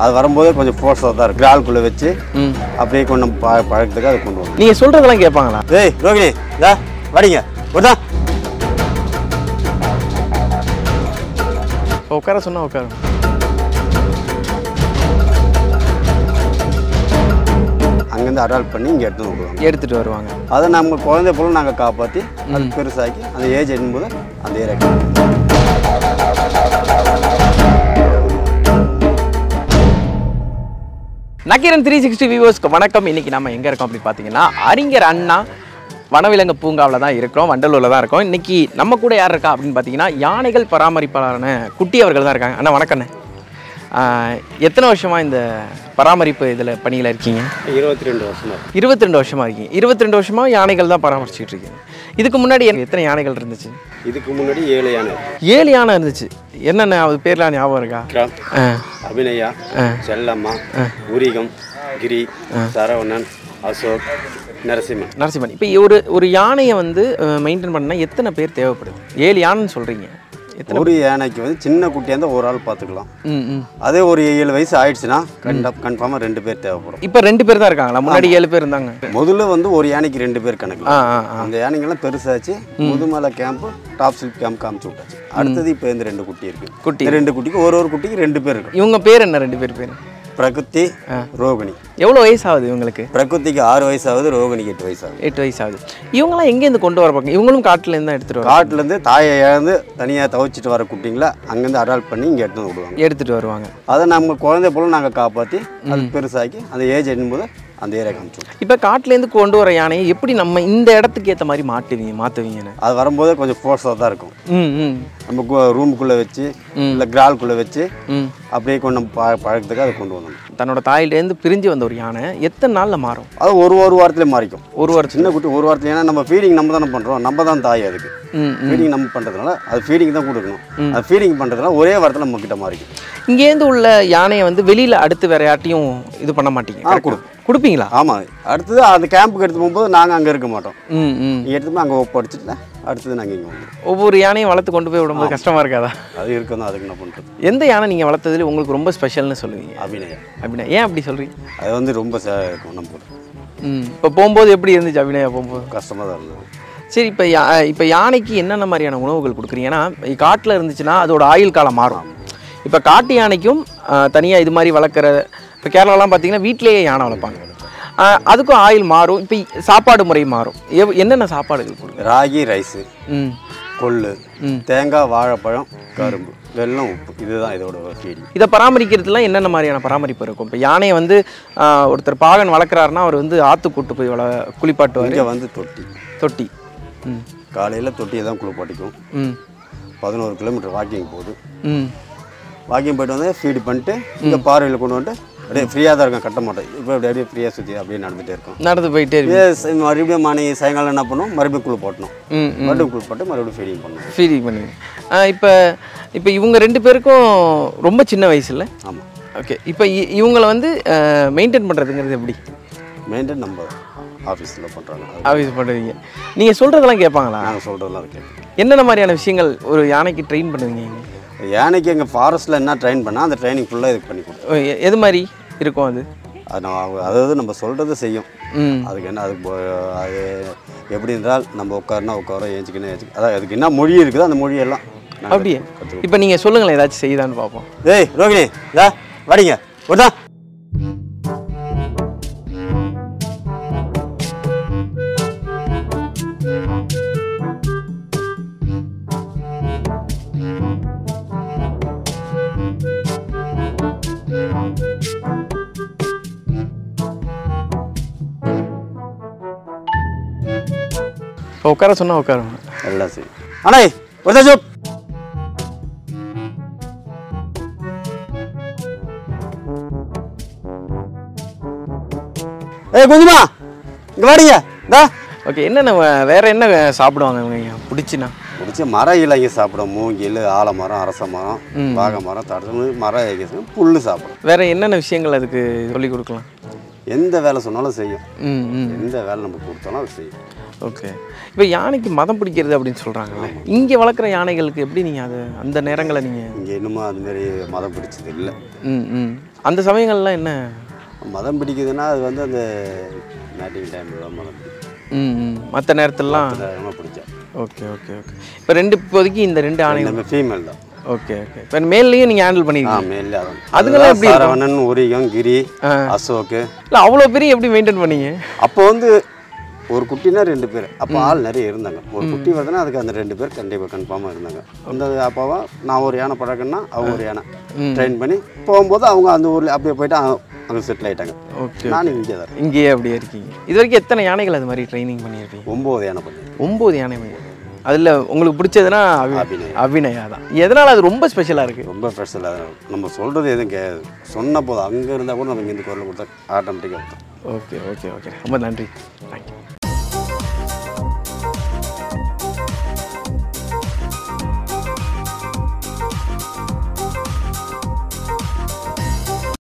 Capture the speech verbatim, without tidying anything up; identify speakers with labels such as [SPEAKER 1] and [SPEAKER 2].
[SPEAKER 1] அது வரும்போதே கொஞ்சம் ஃபோர்ஸாக தான் இருக்குது. ஆளுக்குள்ளே வச்சு அப்படியே கொண்டு ப பழக்கத்துக்கு அதை கொண்டு வரும்.
[SPEAKER 2] நீங்கள் சொல்கிறதெல்லாம் கேட்பாங்களா?
[SPEAKER 1] ஏய் ரோகிணி இதா வடிங்க ஒருதா
[SPEAKER 2] உட்கார சொன்னால் உட்கார.
[SPEAKER 1] அங்கேருந்து அடால்ட் பண்ணி இங்கே எடுத்துகிட்டு வருவாங்க
[SPEAKER 2] எடுத்துகிட்டு வருவாங்க.
[SPEAKER 1] அதை நம்ம குழந்தை போல நாங்கள் காப்பாற்றி அது பெருசாக்கி அந்த ஏஜ் எண்ணும்போது அந்த ஏரியா.
[SPEAKER 2] நக்கீரன் த்ரீ சிக்ஸ்டி வியூவர்ஸ்க்கு வணக்கம். இன்றைக்கி நம்ம எங்கே இருக்கோம் அப்படின்னு பார்த்தீங்கன்னா அறிஞர் அண்ணா வனவிலங்கு பூங்காவில் தான் இருக்கிறோம், வண்டலூரில் தான் இருக்கோம். இன்றைக்கி நம்ம கூட யார் இருக்கா அப்படின்னு பார்த்தீங்கன்னா யானைகள் பராமரிப்பாளரான குட்டி அவர்கள் தான் இருக்காங்க. அண்ணா வணக்கண்ணே. எத்தனை வருஷமாக இந்த பராமரிப்பு இதில் பணியில் இருக்கீங்க?
[SPEAKER 1] இருபத்தி ரெண்டு வருஷமா
[SPEAKER 2] இருபத்தி ரெண்டு வருஷமாக இருக்கீங்க. இருபத்தி ரெண்டு வருஷமாக யானைகள் தான் பராமரிச்சுட்டு இருக்கீங்க. இதுக்கு முன்னாடி எத்தனை யானைகள் இருந்துச்சு?
[SPEAKER 1] இதுக்கு முன்னாடி ஏழு யானை.
[SPEAKER 2] ஏழு யானை இருந்துச்சு. என்னென்ன அது பேர்லாம் ஞாபகம் இருக்கா?
[SPEAKER 1] அபிநயா, செல்லம்மா, உரிகம், கிரி, சரவணன், அசோக், நரசிம்மன்.
[SPEAKER 2] நரசிம்மன். இப்போ ஒரு ஒரு யானையை வந்து மெயின்டைன் பண்ணால் எத்தனை பேர் தேவைப்படுது? ஏழு யானைன்னு சொல்கிறீங்க.
[SPEAKER 1] ஒரு யானைக்கு வந்து சின்ன குட்டியாக இருந்தால் ஒரு ஆள் பார்த்துக்கலாம். அதே ஒரு ஏழு வயசு ஆயிடுச்சுன்னா கண்டிப்பாக கன்ஃபார்மாக ரெண்டு பேர் தேவைப்படும்.
[SPEAKER 2] இப்போ ரெண்டு பேர் தான் இருக்காங்களா? முன்னாடி ஏழு பேர் இருந்தாங்க.
[SPEAKER 1] முதல்ல வந்து ஒரு யானைக்கு ரெண்டு பேர் கணக்கு. அந்த யானைங்கெல்லாம் பெருசாச்சு. Mudumalai camp, top slip camp காமிச்சு விட்டாச்சு. அடுத்தது இப்போ இந்த ரெண்டு குட்டி இருக்கு. குட்டி ரெண்டு குட்டிக்கு ஒரு ஒரு குட்டிக்கு ரெண்டு பேர் இருக்கு.
[SPEAKER 2] இவங்க பேர் என்ன? ரெண்டு பேர் பேர்
[SPEAKER 1] பிரகதி, ரோகிணி.
[SPEAKER 2] எவ்வளோ வயசு ஆகுது இவங்களுக்கு?
[SPEAKER 1] பிரகதிக்கு ஆறு வயசு ஆகுது, ரோகிணிக்கு எட்டு வயசு ஆகுது.
[SPEAKER 2] எட்டு வயசு ஆகுது. இவங்களாம் எங்கேருந்து கொண்டு வர பார்க்க? இவங்களும் காட்டிலேருந்து தான் எடுத்துகிட்டு வர.
[SPEAKER 1] காட்டிலேருந்து தாயை இழந்து தனியாக துவைச்சிட்டு வர குட்டிங்களா அங்கேருந்து அடால்ட் பண்ணி இங்கே எடுத்துன்னு விடுவாங்க.
[SPEAKER 2] எடுத்துகிட்டு வருவாங்க.
[SPEAKER 1] அதை நம்ம குழந்தை போல நாங்கள் காப்பாற்றி அது பெருசாக்கி அந்த ஏஜ் எண்ணும்போது அந்த ஏரியா காமிச்சோம்.
[SPEAKER 2] இப்போ காட்டிலேருந்து கொண்டு வர யானையை எப்படி நம்ம இந்த இடத்துக்கு ஏற்ற மாதிரி மாட்டுவீங்க மாற்றுவீங்கன்னு?
[SPEAKER 1] அது வரும்போதே கொஞ்சம் ஃபோர்ஸாக தான் இருக்கும்.
[SPEAKER 2] ம்
[SPEAKER 1] நம்ம ரூமுக்குள்ளே வச்சு இல்லை கிரால்குள்ளே வச்சு அப்படியே கொண்டு ப பழக்கத்துக்கு அதை கொண்டு வந்தோம்.
[SPEAKER 2] தன்னோட தாயிலேருந்து பிரிஞ்சு வந்த ஒரு யானை எத்தனை நாளில் மாறும்?
[SPEAKER 1] அது ஒரு ஒரு வாரத்துலேயே மாறிக்கும்.
[SPEAKER 2] ஒரு வாரம்
[SPEAKER 1] சின்ன குட்டி ஒரு வாரத்தில். ஏன்னா நம்ம ஃபீடிங் நம்ம தானே பண்ணுறோம், நம்ம தான் தாய். அதுக்கு ஃபீடிங் நம்ம பண்ணுறதுனால அது ஃபீடிங் தான் கொடுக்கணும். அது ஃபீடிங் பண்ணுறதுனால ஒரே வாரத்தில் நம்ம கிட்ட மாறிக்கும். இங்கேருந்து
[SPEAKER 2] உள்ள யானையை வந்து வெளியில் அடுத்து வேற யார்ட்டையும் இது பண்ண மாட்டீங்க?
[SPEAKER 1] கொடுக்கும்.
[SPEAKER 2] கொடுப்பீங்களா?
[SPEAKER 1] ஆமாம். அடுத்தது அந்த கேம்புக்கு எடுத்து போகும்போது நாங்கள் அங்கே இருக்க மாட்டோம். ம் எடுத்து போய் அங்கே ஒப்படைச்சிட்டு அடுத்தது நாங்கள் இங்கே வந்துடும்.
[SPEAKER 2] ஒவ்வொரு யானையும் வளர்த்து கொண்டு போய் விடும்போது கஷ்டமாக இருக்காதா?
[SPEAKER 1] அது இருக்கணும். அதுக்கு என்ன பண்ணுறது?
[SPEAKER 2] எந்த யானை நீங்கள் வளர்த்ததுல உங்களுக்கு ரொம்ப ஸ்பெஷல்னு சொல்லுவீங்க?
[SPEAKER 1] அபிநயா.
[SPEAKER 2] அபிநயா. ஏன் அப்படி சொல்கிறீங்க? அது
[SPEAKER 1] வந்து ரொம்ப நம்ம
[SPEAKER 2] ம் இப்போ போகும்போது எப்படி இருந்துச்சு அபிநயா? போகும்போது
[SPEAKER 1] கஷ்டமாக தான் இருந்தது.
[SPEAKER 2] சரி, இப்போ யா இப்போ யானைக்கு என்னென்ன மாதிரியான உணவுகள் கொடுக்குறீங்க? ஏன்னா காட்டில் இருந்துச்சுன்னா அதோட ஆயுள் காலம் மாறும். இப்போ காட்டு யானைக்கும் தனியாக இது மாதிரி வளர்க்குற, இப்போ கேரளாலாம் பார்த்தீங்கன்னா வீட்டிலேயே யானை வளர்ப்பாங்க, அதுக்கும் ஆயில் மாறும். இப்போ சாப்பாடு முறை மாறும். எவ் என்னென்ன சாப்பாடுகள் கொடுக்கும்?
[SPEAKER 1] ராகி ரைஸு, கொள்ளு, தேங்காய், வாழைப்பழம், கரும்பு, வெல்லம், உப்பு, இதுதான் இதோட ஃபீடிங்.
[SPEAKER 2] இதை பராமரிக்கிறதுலாம் என்னென்ன மாதிரியான பராமரிப்பு இருக்கும்? இப்போ யானையை வந்து ஒருத்தர் பாகன் வளர்க்குறாருன்னா அவர் வந்து ஆற்று கூட்டு போய் வள குளிப்பாட்டுவார்.
[SPEAKER 1] இங்கே வந்து தொட்டி தொட்டி
[SPEAKER 2] ம்
[SPEAKER 1] காலையில் தொட்டியை தான் குளிப்பாட்டிக்கும். ம் பதினோரு கிலோமீட்டர் வாக்கிங் போகுது. ம் வாக்கிங் போய்ட்டு வந்து ஃபீடு பண்ணிட்டு இந்த பார்வையில் கொண்டு வந்துட்டு அப்படியே ஃப்ரீயாக தான் இருக்கும். கட்ட மாட்டோம். இப்போ அப்படி அப்படியே ஃப்ரீயாக சுற்றி அப்படியே நடந்துகிட்டே இருக்கும். நடந்து போயிட்டே இருக்கு. மறுபடியும் மார்னிங் சாயங்காலம் என்ன பண்ணுவோம்? மறுபடியும் குழு போட்டணும். மறுபடியும் குழு போட்டு மறுபடியும் ஃபீடிங் பண்ணணும். ஃபீடிங் பண்ணுங்க.
[SPEAKER 2] இப்போ இப்போ இவங்க ரெண்டு பேருக்கும் ரொம்ப சின்ன வயசில்.
[SPEAKER 1] ஆமாம்.
[SPEAKER 2] ஓகே. இப்போ இவங்களை வந்து மெயின்டைன் பண்ணுறதுங்கிறது எப்படி?
[SPEAKER 1] மெயின்டைன் நம்ம ஆஃபீஸில் பண்ணுறாங்க.
[SPEAKER 2] ஆஃபீஸ் பண்ணுறீங்க. நீங்கள் சொல்கிறதெல்லாம் கேட்பாங்களா?
[SPEAKER 1] நாங்கள் சொல்கிறதெல்லாம் கேட்போம்.
[SPEAKER 2] என்னென்ன மாதிரியான விஷயங்கள் ஒரு யானைக்கு ட்ரெயின் பண்ணுவீங்க?
[SPEAKER 1] யானைக்கு எங்கள் ஃபாரஸ்ட்டில் என்ன ட்ரெயின் பண்ணால் அந்த ட்ரைனிங் ஃபுல்லாக இதுக்கு பண்ணி கொடுத்தோம்.
[SPEAKER 2] எது மாதிரி இருக்கும் அது?
[SPEAKER 1] அது நம்ம அதாவது நம்ம சொல்கிறது செய்யும். அதுக்கு என்ன அதுக்கு அது எப்படி இருந்தால் நம்ம உட்காருனா உட்காரோம், ஏஞ்சிக்கணும் ஏஞ்சிக்க, அதாவது அதுக்கு என்ன மொழி இருக்குது அந்த மொழியெல்லாம்
[SPEAKER 2] அப்படியே. இப்போ நீங்கள் சொல்லுங்களேன், ஏதாச்சும் செய்தான்னு பார்ப்போம்.
[SPEAKER 1] ஏய் ரோகிணி இதா வடிங்க ஒருதா.
[SPEAKER 2] உட்கார சொன்னால் உட்காரும்
[SPEAKER 1] எல்லாம் சரி. அண்ணா ஒரு சூப். ஏய் குஞ்சுமா இங்கே வாடிங்க. இதா
[SPEAKER 2] ஓகே. என்னென்ன வேறு என்ன சாப்பிடுவாங்க இவங்க பிடிச்சின்னா?
[SPEAKER 1] பிடிச்ச மரம் இலைங்க சாப்பிடும். மூங்கில், ஆலமரம், அரச மரம், வாகை மரம், தடுத்து மரம் புல் சாப்பிடும்.
[SPEAKER 2] வேறு என்னென்ன விஷயங்கள் அதுக்கு சொல்லிக் கொடுக்கலாம்?
[SPEAKER 1] எந்த வேலை சொன்னாலும் செய்யும்.
[SPEAKER 2] ம் ம்
[SPEAKER 1] எந்த வேலை நம்ம கொடுத்தாலும் அது செய்யும்.
[SPEAKER 2] ஓகே. இப்போ யானைக்கு மதம் பிடிக்கிறது அப்படின்னு சொல்கிறாங்கல்ல, இங்கே வளர்க்குற யானைகளுக்கு எப்படி நீங்கள் அது அந்த நேரங்களை நீங்கள்
[SPEAKER 1] இங்கே இன்னமும் அதுமாரி மதம் பிடிச்சது இல்லை.
[SPEAKER 2] ம் ம் அந்த சமயங்கள்லாம் என்ன
[SPEAKER 1] மதம் பிடிக்குதுன்னா அது வந்து அந்த மேட்டிங் டைமில் தான் மதம் பிடிக்கும்.
[SPEAKER 2] ம் ம் மற்ற நேரத்துலலாம்
[SPEAKER 1] ரொம்ப பிடிச்சேன்.
[SPEAKER 2] Okay okay okay. இப்போ ரெண்டு இப்போதைக்கு இந்த ரெண்டு ஆணைகள்
[SPEAKER 1] நம்ம ஃபீமேல் தான்.
[SPEAKER 2] Okay okay. இப்போ மேல்லையும் நீங்கள் ஹேண்டில்
[SPEAKER 1] ஆ
[SPEAKER 2] பண்ணிருக்கீங்க.
[SPEAKER 1] மேலே அதான்
[SPEAKER 2] அதுக்கெல்லாம் எப்படி இருக்கும்?
[SPEAKER 1] சரவணன், உரிகம், கிரி, அசோக்கு.
[SPEAKER 2] இல்லை அவ்வளோ பெரிய எப்படி மெயின்டைன் பண்ணீங்க?
[SPEAKER 1] அப்போ வந்து ஒரு குட்டினா ரெண்டு பேர், அப்போ ஆள் நிறைய இருந்தாங்க. ஒரு குட்டி வருதுன்னா அதுக்கு அந்த ரெண்டு பேர் கண்டிப்பாக கன்ஃபார்மாக இருந்தாங்க. அந்த அப்பாவா நான் ஒரு யானை பழக்கன்னா அவங்க ஒரு யானை ட்ரெயின் பண்ணி போகும்போது அவங்க அந்த ஊரில் அப்படியே போயிட்டு அங்கே செட்டில் ஆகிட்டாங்க.
[SPEAKER 2] ஓகே.
[SPEAKER 1] நான் இங்கே தான்
[SPEAKER 2] இங்கேயே அப்படியே இருக்கீங்க. இது வரைக்கும் எத்தனை யானைகள் அது மாதிரி ட்ரைனிங் பண்ணியிருக்கீங்க?
[SPEAKER 1] ஒம்பது யானை பண்ணி.
[SPEAKER 2] ஒம்பது யானை பண்ணி. அதில் உங்களுக்கு பிடிச்சதுன்னா
[SPEAKER 1] அபிநயம்.
[SPEAKER 2] அபிநயா தான். எதனால் அது ரொம்ப ஸ்பெஷலாக இருக்குது?
[SPEAKER 1] ரொம்ப ஸ்பெஷலாக நம்ம சொல்கிறது எதுவும் கே சொன்ன போதும் அங்கே இருந்தால் கூட நம்ம இங்கே குரல் கொடுத்தா ஆட்டோமேட்டிக்காக இருக்கும்.
[SPEAKER 2] Okay okay okay. ரொம்ப நன்றி. தேங்க்யூ.